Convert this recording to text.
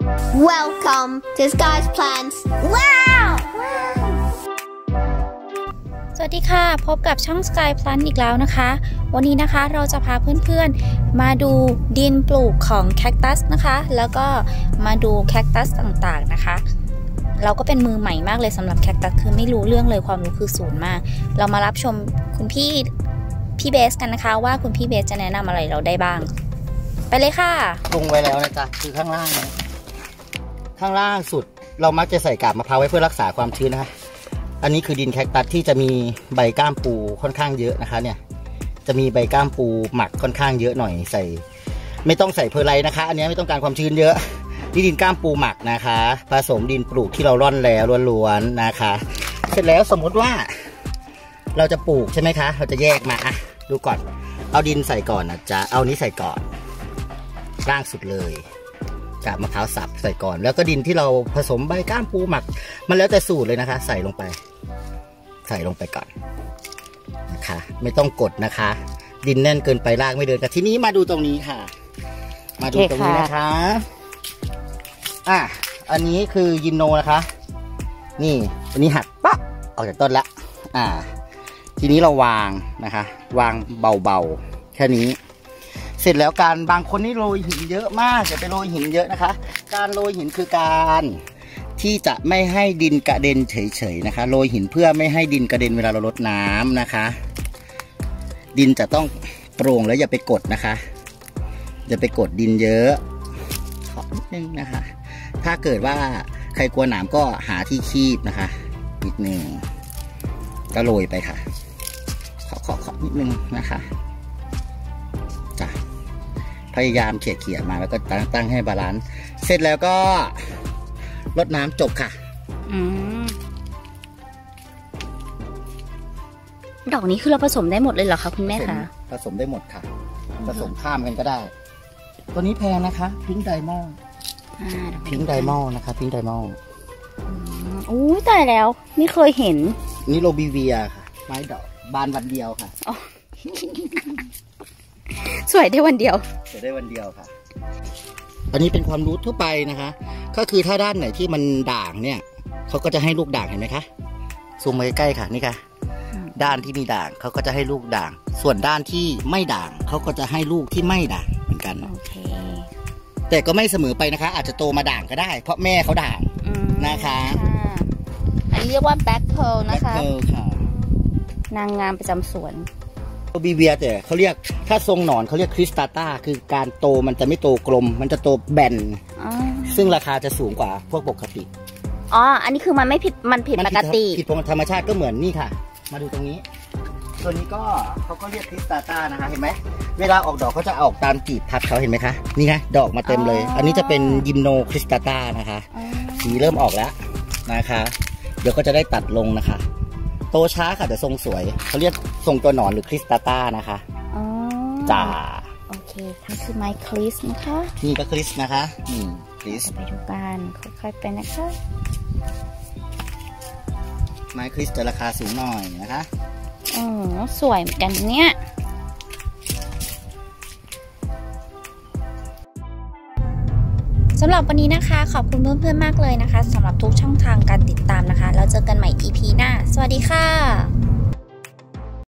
Welcome to Sky's Plants. Wow! สวัสดีค่ะพบกับช่อง Sky Plant อีกแล้วนะคะวันนี้นะคะเราจะพาเพื่อนๆมาดูดินปลูกของแคคตัสนะคะแล้วก็มาดูแคคตัสต่างๆนะคะเราก็เป็นมือใหม่มากเลยสำหรับแคคตัสคือไม่รู้เรื่องเลยความรู้คือศูนย์มากเรามารับชมคุณพี่เบสกันนะคะว่าคุณพี่เบสจะแนะนำอะไรเราได้บ้างไปเลยค่ะปรุงไว้แล้วนะจ๊ะคือข้างล่างนะข้างล่างสุดเรามักจะใส่กาบมะพร้าวไว้เพื่อรักษาความชื้นนะคะอันนี้คือดินแคคตัสที่จะมีใบก้ามปูค่อนข้างเยอะนะคะเนี่ยจะมีใบก้ามปูหมักค่อนข้างเยอะหน่อยใส่ไม่ต้องใส่เพอร์ไลท์นะคะอันนี้ไม่ต้องการความชื้นเยอะนี่ดินก้ามปูหมักนะคะผสมดินปลูกที่เราร่อนแล้วล้วนๆนะคะเสร็จแล้วสมมติว่าเราจะปลูกใช่ไหมคะเราจะแยกมาอ่ะดูก่อนเอาดินใส่ก่อนนะจ๊ะเอานี้ใส่ก่อนล่างสุดเลยกาบมะพร้าวสับใส่ก่อนแล้วก็ดินที่เราผสมใบก้ามปูหมักมันแล้วแต่สูตรเลยนะคะใส่ลงไปก่อนนะคะไม่ต้องกดนะคะดินแน่นเกินไปรากไม่เดินแต่ทีนี้มาดูตรงนี้ค่ะมาดูตรงนี้นะคะอันนี้คือยินโนนะคะนี่อันนี้หักปั๊บออกจากต้นละทีนี้เราวางนะคะวางเบาๆแค่นี้เสร็จแล้วการบางคนนี่โรยหินเยอะมากอย่าไปโรยหินเยอะนะคะการโรยหินคือการที่จะไม่ให้ดินกระเด็นเฉยๆนะคะโรยหินเพื่อไม่ให้ดินกระเด็นเวลาเรารดน้ำนะคะดินจะต้องโปร่งแล้วอย่าไปกดนะคะอย่าไปกดดินเยอะขอนิดนึงนะคะถ้าเกิดว่าใครกลัวหนามก็หาที่คีบนะคะนิดนึงก็โรยไปค่ะขอนิดนึงนะคะจ้ะพยายามเขี่ยมาแล้วก็ตั้งให้บาลานซ์เสร็จแล้วก็รดน้ำจบค่ะดอกนี้คือเราผสมได้หมดเลยเหรอคะคุณแม่คะผสมได้หมดค่ะผสมข้ามกันก็ได้ตัวนี้แพงนะคะพิงค์ไดมอนด์พิงค์ไดมอนด์นะคะพิงค์ไดมอนด์อู้ตายแล้วไม่เคยเห็นนี่โรบิเวียค่ะไม้ดอกบานวันเดียวค่ะสวยได้วันเดียวค่ะอันนี้เป็นความรู้ทั่วไปนะคะก็คือถ้าด้านไหนที่มันด่างเนี่ยเขาก็จะให้ลูกด่างเห็นไหมคะซูมมาใกล้ๆค่ะนี่ค่ะด้านที่มีด่างเขาก็จะให้ลูกด่างส่วนด้านที่ไม่ด่างเขาก็จะให้ลูกที่ไม่ด่างเหมือนกันโอเคแต่ก็ไม่เสมอไปนะคะอาจจะโตมาด่างก็ได้เพราะแม่เขาด่างนะคะอันนี้เรียกว่าแบ็คเพร์ลนะคะค่ะนางงามประจำสวนโรบิเวียแต่เขาเรียกถ้าทรงหนอนเขาเรียกคริสตาต้าคือการโตมันจะไม่โตกลมมันจะโตแบนซึ่งราคาจะสูงกว่าพวกปกติอันนี้คือมันไม่ผิดมันผิดปกติผิดธรรมชาติก็เหมือนนี่ค่ะมาดูตรงนี้ตัวนี้ก็เขาก็เรียกคริสตาต้านะคะเห็นไหมเวลาออกดอกเขาจะออกตามกีบพัดเขาเห็นไหมคะนี่ไงดอกมาเต็มเลยอันนี้จะเป็นยิมโนคริสตาต้านะคะสีเริ่มออกแล้วนะคะเดี๋ยวก็จะได้ตัดลงนะคะโตช้าค่ะแต่ทรงสวยเขาเรียกทรงตัวหนอนหรือคริสตาต้านะคะจ้าโอเคทั้งคือไม้คริสนะคะนี่ก็คริสนะคะคริสไปดูกันค่อยๆไปนะคะไม้คริสจะราคาสูงหน่อยนะคะสวยเหมือนกันเนี่ยสำหรับวันนี้นะคะขอบคุณเพื่อนๆมากเลยนะคะสำหรับทุกช่องทางการติดตามนะคะแล้วเจอกันใหม่ EP หน้าสวัสดีค่ะ